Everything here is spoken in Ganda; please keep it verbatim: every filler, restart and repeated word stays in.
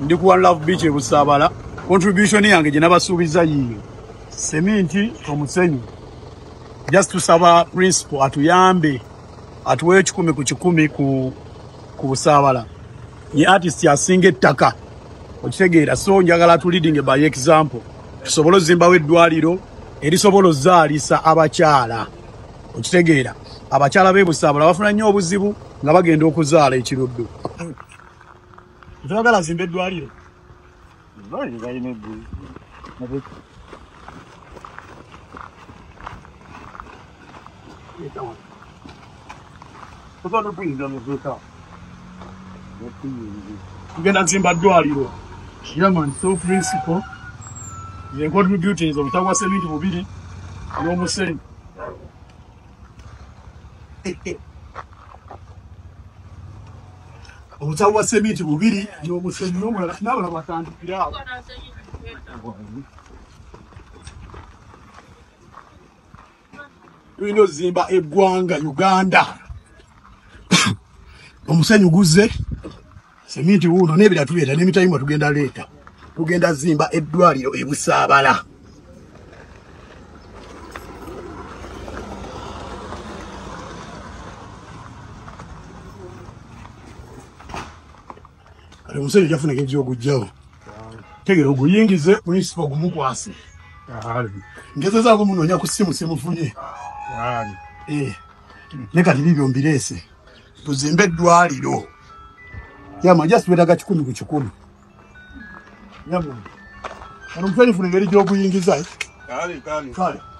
ndi ku One Love Beach e Busabala. Contribution yange gye nabasuubiza yiyo seminti omusenyu. Just tusaba prinsipo atuyambe atuwe ekikumi ku kikumi ku ku Busabala. Ye artist asinga ettaka okitegeera, so njagala tu leading by example tusobola ozimbawo edwaliro erisobola ozaalisa abakyala okitegeera. Abakyala b'e Busabala bafuna nnyo obuzibu nga bagenda okuzaala ekiruddu. Twagala zimba edwaliro. Tugenda kuzimba ddwaliro. Yeah man, so principle. Ye contributing obutamu bwa seminti bubiri n'omusenyu. Obutamu bwa seminti bubiri n'omusenyu n'omulala n'abalala batandikira awo. Tulina ozimba eggwanga Uganda. Omusenyu guze seminti wuno n'ebira tuleeta n'emitayimba tugenda leeta. Tugenda zimba eddwaliro e Busabala. Kale omusenyu jafuna kenji ogujjawo. Tegera oguyingize prinsipo gumukwase. Ngezezaako munoonya ku ssimu simufunye. Eh. Ne kati bibyo mbirese. Tuzimbe eddwaliro. Yama just wetaga kikumi ku kikumi. Yama. Kano mfanye funa ngeri gy'okuyingiza. Kale kale. Kale.